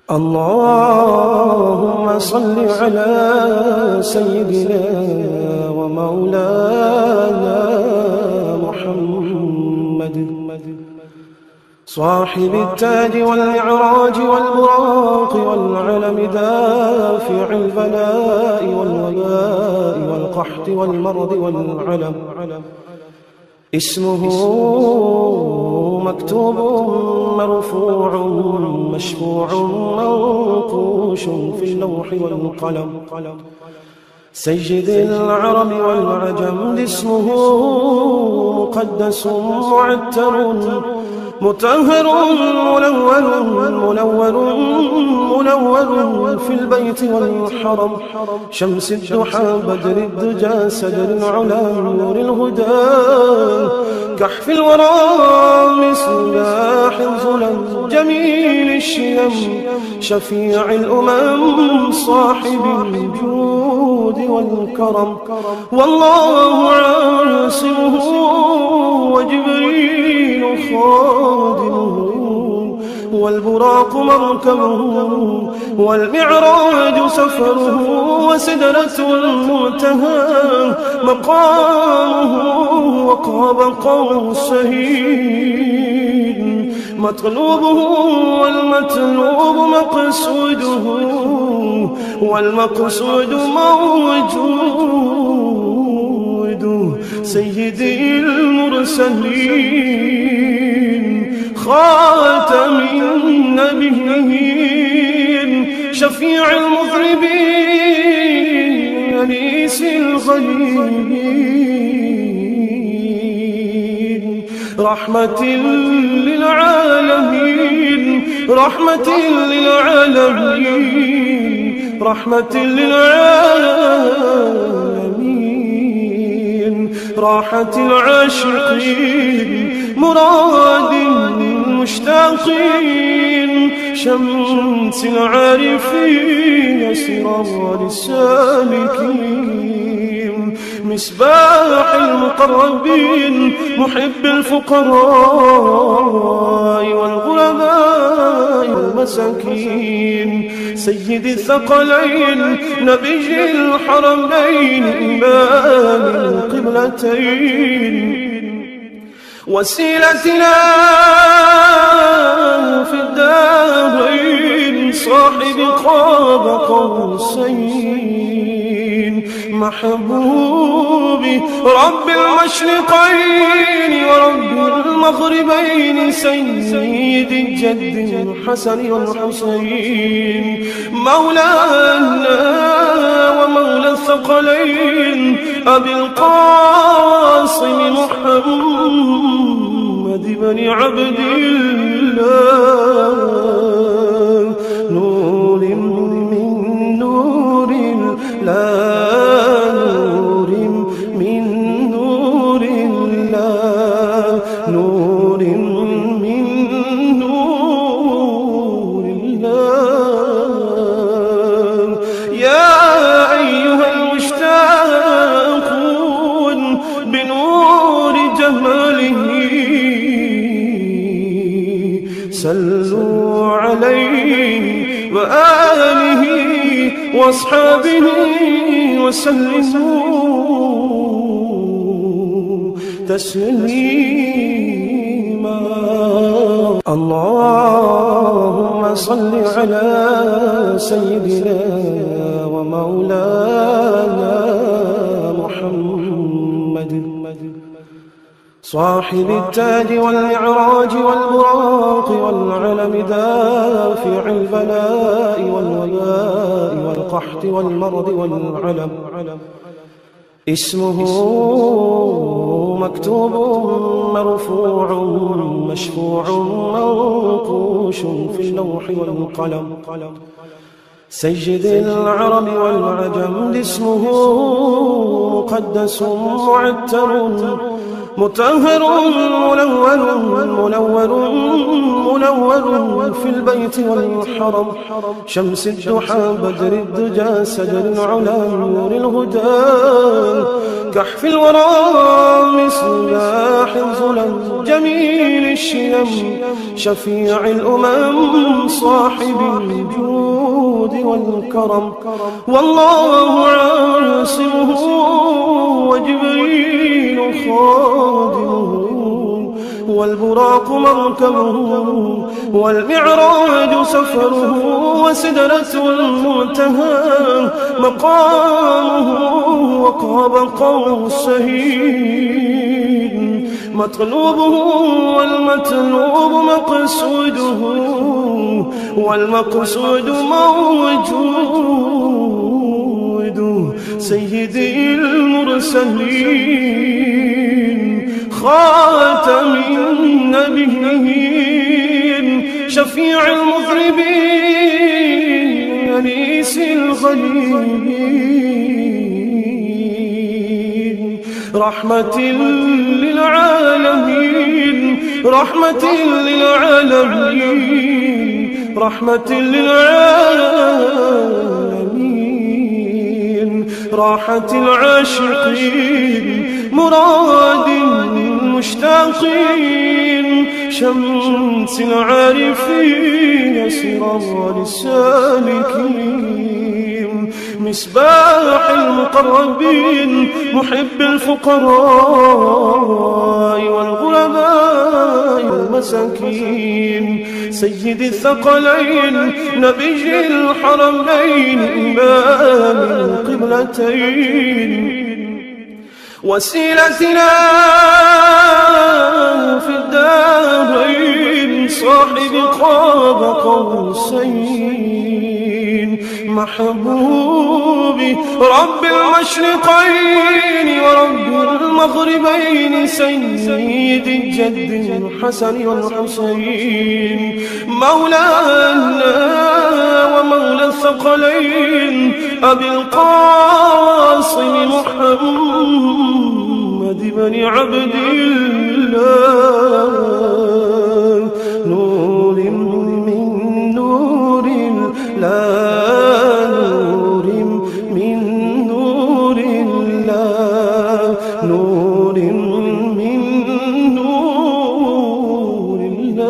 اللهم صل على سيدنا ومولانا محمد صاحب التاج والمعراج والبراق والعلم دافع البلاء والوباء والقحط والمرض والعلم اسمه مكتوب مرفوع مشفوع منقوش في اللوح والقلم سيد العرب والعجم اسمه مقدس معتر مطهر منور في البيت والحرم شمس الضحى بدر الدجى سدر العلا نور الهدى كحف الورى مصباح الظلم جميل الشيم شفيع الأمم صاحب الجود والكرم والله عاصمه وجبريل خادمه والبراق مركبه والمعراج سفره وسدرة المنتهى مقامه وقاب قوسين مطلوبه والمطلوب مقصوده والمقصود موجود سيدي المرسلين خاتم النبيين شفيع المذنبين أنيس الغليلين رحمة للعالمين رحمة للعالمين رحمة للعالمين راحة العاشقين مراد المشتاقين شمس العارفين سراج السالكين مصباح المقربين محب الفقراء والغرباء والمساكين سيد الثقلين نبي الحرمين إمام القبلتين وسيلتنا في الدارين صاحب قاب قوسين محبوبي رب المشرقين ورب المغربين سيد الجد الحسن والحسين مولانا ومولى الثقلين أبي القاسم محمد بن عبد الله نور من نور الله نور من نور الله نور من نور الله يا أيها المشتاقون بنور جماله صلوا عليه وآله وأصحابه وسلموا تسليما اللهم صل على سيدنا ومولانا محمد صاحب التاج والمعراج والبراق والعلم دافع البلاء والوباء والقحط والمرض والعلم اسمه مكتوب مرفوع مشفوع منقوش في اللوح والقلم سيد العرب والعجم اسمه مقدس معتر مطهر منور في البيت والحرم، شمس الضحى بدر الدجى سدر العلا نور الهدى، كحف الورى مصباح الظلم جميل الشيم، شفيع الأمم صاحب الجود والكرم، والله عاصمه وجبريل خادمه، والبراق مركبه، والمعراج سفره، وسدرة المنتهى مقامه، وقاب قوسين مطلوبه، والمطلوب مقصوده، والمقصود موجود، سيدي المرسلين خاتم النبيين، شفيع المذنبين أنيس الغريبين، رحمة للعالمين، رحمة للعالمين، رحمة للعالمين، راحة العاشقين، مراد المشتاقين، شمس العارفين، سراج السالكين، مصباح المقربين، محب الفقراء والغرباء والمساكين، سيد الثقلين، نبي الحرمين، إمام القبلتين، وسيلتنا في الدارين، صاحب قاب قوسين، محبوب رب المشرقين ورب المغربين، سيد الجد الحسن والحسين، مولانا ومولى الثقلين، أبي القاسم محمد بن عبد الله، نور من نور الله، نور من نور الله، نور من نور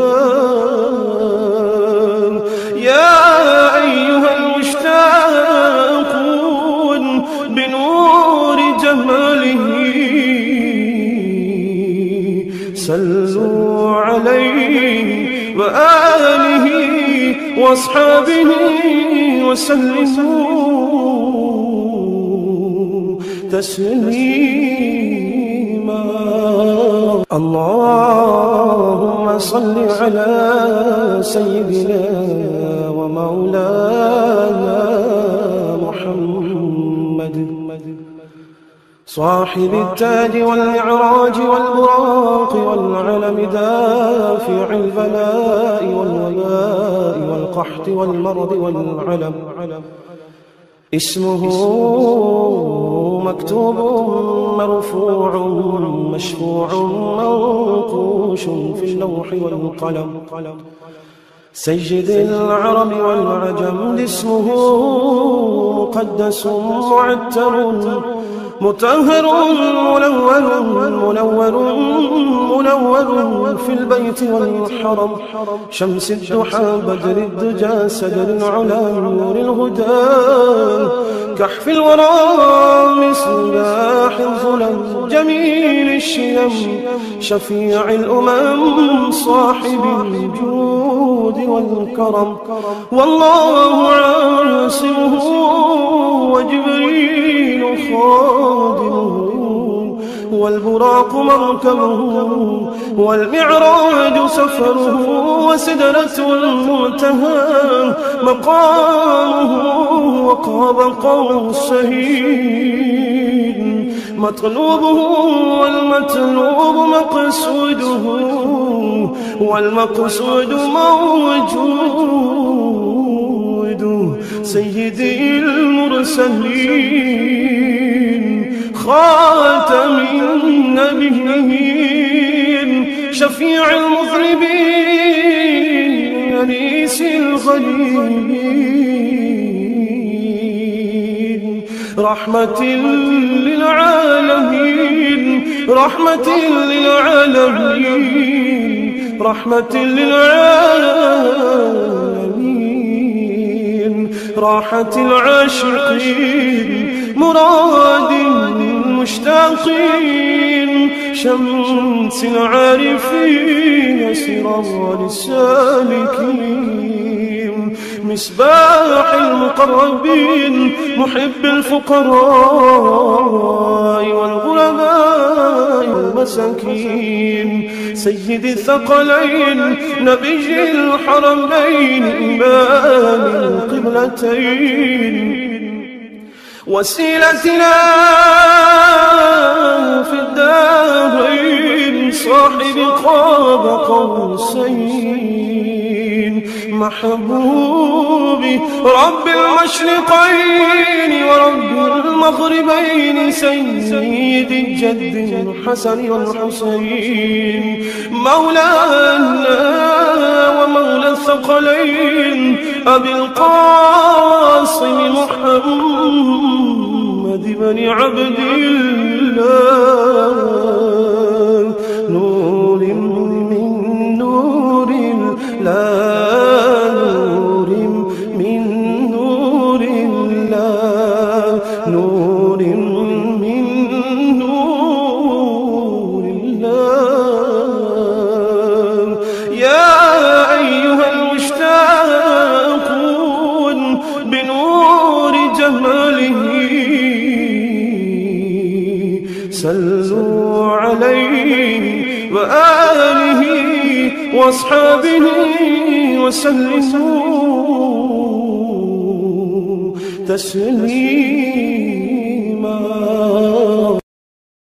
الله، يا أيها المشتاقون بنور جماله، صلوا عليه وآله وأصحابه وسلموا تسليما. اللهم صل على سيدنا ومولانا محمد، صاحب التاج والمعراج والبراق والعلم، دافع البلاء والوباء والقحط والمرض والعلم، اسمه مكتوب مرفوع مشفوع منقوش في اللوح والقلم، سيد العرب والعجم، اسمه مقدس معتر مطهر منور في البيت والحرم، شمس الضحى بدر الدجى سدر العلا نور الهدى، كحف الورى مصباح الظلم جميل الشيم، شفيع الأمم صاحب الجود والكرم، والله عاصمه وجبريل خادمه، والبراق مركبه، والمعراج سفره، وسدرة المنتهى مقامه، وقاب قوسين مطلوبه، والمطلوب مقصوده، والمقصود موجود، سيدي المرسلين بخاتم النبيين شفيع المذنبين أنيس الغريبين رحمة للعالمين رحمة للعالمين رحمة للعالمين راحة العاشقين مراد المشتاقين شمس العارفين سراج السالكين مصباح المقربين محب الفقراء والغرباء والمساكين سيد الثقلين نبي الحرمين إمام القبلتين وسيلتنا في الدارين صاحب قاب قوسين محبوبي رب المشرقين ورب المغربين سيد الجد الحسن والحسين مولانا ومولى الثقلين أبي القاسم محمد بن عبد الله نور من نور الله نور من نور الله نور من نور الله يا أيها المشتاقون بنور جماله صلوا عليه وآله وأصحابه وسلموا تسليما.